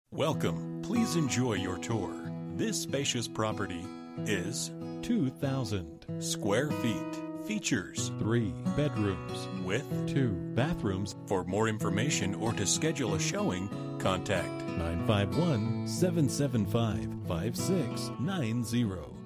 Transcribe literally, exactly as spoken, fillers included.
Welcome. Please enjoy your tour. This spacious property is two thousand square feet. Features three bedrooms with two bathrooms. For more information or to schedule a showing, contact nine five one, seven seven five, five six nine zero.